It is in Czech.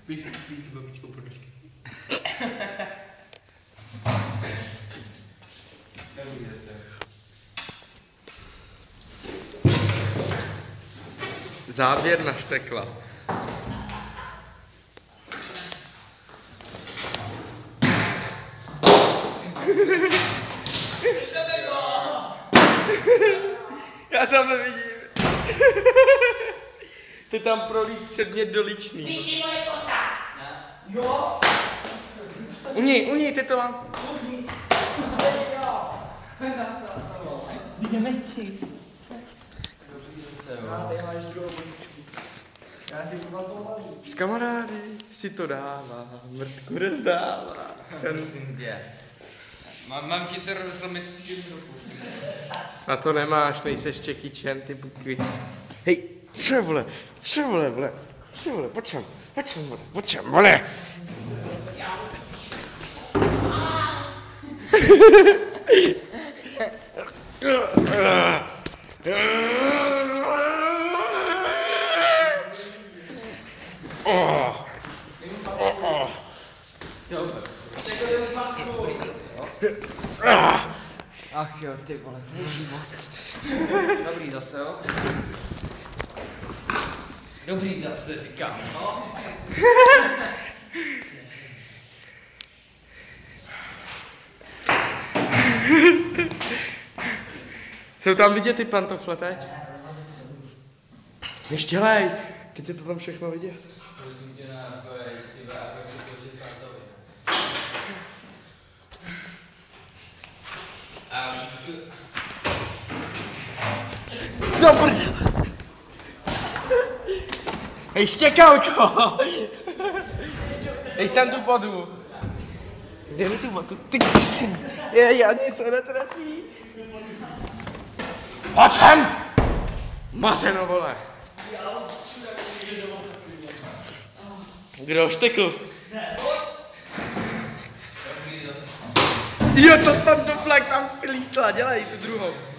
Víš, tu babičkou ponožky. Závěr na štekla. Já tam nevidím. Ty tam prolít předmět doličný. Víči moje kota. Jo. U něj, ty to mám. Vidíme ti. S kamarády si to dává, mrtku rozdává. Prosím tě. Mám ti to rozlomit s tím ruku. Na to nemáš, nejseš Jackie Chan, ty bukvici. Hej, co vole, pojď sem, vole. Ach jo, ty vole, to je život. Dobrý zase, jo? Dobrý zase, říkám, no. Jsou tam vidět ty pantofle teď? Ještě lej, teď je to tam všechno vidět. Dobrý. Hej, štěkalko! Dej sem tu podvu. Kde mi tu botu? Ty ksy. Já nic se netrefí. Pojď sem! Mařeno, vole. Kdo štekl? Jo, to pantoflek tam přilítla, dělej tu druhou.